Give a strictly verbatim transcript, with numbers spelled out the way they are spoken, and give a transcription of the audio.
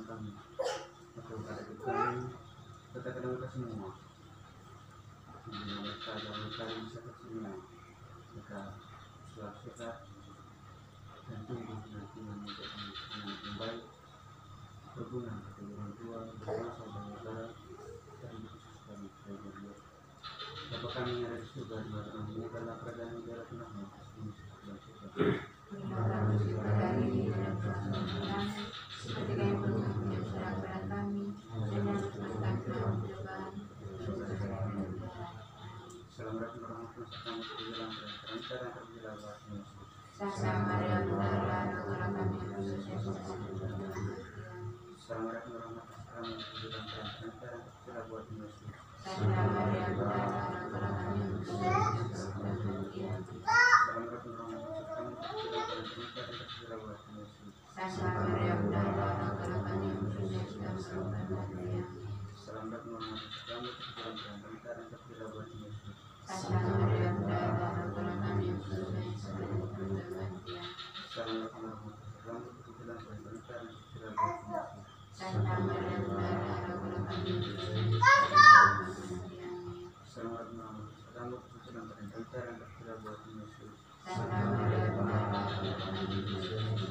Tuhan kami, atau pada kami, tetap dalam semua. Mereka dalam kami bisa semua, mereka selalu sehat dan tumbuh nanti menjadi anak yang baik, berguna bagi orang tua, berbangsa dan negara, dan khusus kami bagi Bapa kami yang ada di surga, dimuliakanmu dalam kerajaan negara Tuhanmu, dan surga. Berilah kami segala hari ini dalam keselamatan kami, seperti kami pun menyerahkan kepada kami, dan jangan masukkan ke dalam cobaan, Selamat berahmat kamu terbilang dan kerancaran terbilang luas Yesus. Sasa Maria Bunda, doakanlah kami yang berdosa. Selamat berahmat kamu terbilang dan kerancaran terbilang luas Yesus. Sasa Maria Bunda, doakanlah kami yang berdosa. Selamat berahmat kamu terbilang dan kerancaran terbilang luas Yesus. Sasa Maria Bunda, doakanlah kami yang berdosa. Selamat berahmat kamu terbilang dan kerancaran terbilang luas Yesus. Sasa Maria Bunda, doakanlah kami yang berdosa. Selamat berahmat kamu terbilang dan kerancaran terbilang luas Yesus. Santa Maria Bunda, doakanlah kami yang berdosa. Selamat berahmat kamu terbilang dan kerancaran terbilang luas Yesus. Santa Maria Bunda, doakanlah kami yang berdosa.